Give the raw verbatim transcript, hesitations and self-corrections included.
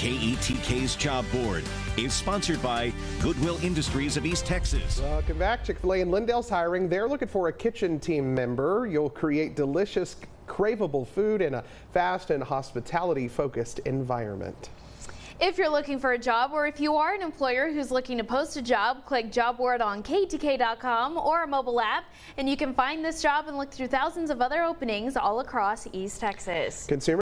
K E T K's Job Board is sponsored by Goodwill Industries of East Texas. Welcome back. Chick-fil-A in Lindale's hiring. They're looking for a kitchen team member. You'll create delicious, craveable food in a fast and hospitality-focused environment. If you're looking for a job, or if you are an employer who's looking to post a job, click Job Board on K E T K dot com or our mobile app, and you can find this job and look through thousands of other openings all across East Texas. Consumer